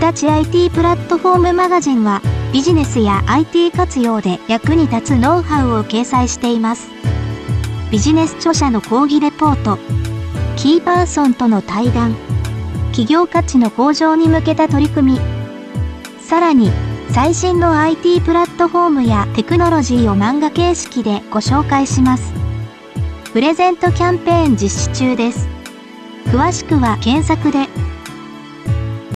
立 IT プラットフォームマガジンは、ビジネスや IT 活用で役に立つノウハウを掲載しています。ビジネス著者の講義レポート、キーパーソンとの対談、企業価値の向上に向けた取り組み、さらに、最新の IT プラットフォームやテクノロジーを漫画形式でご紹介します。プレゼントキャンペーン実施中です。詳しくは検索で。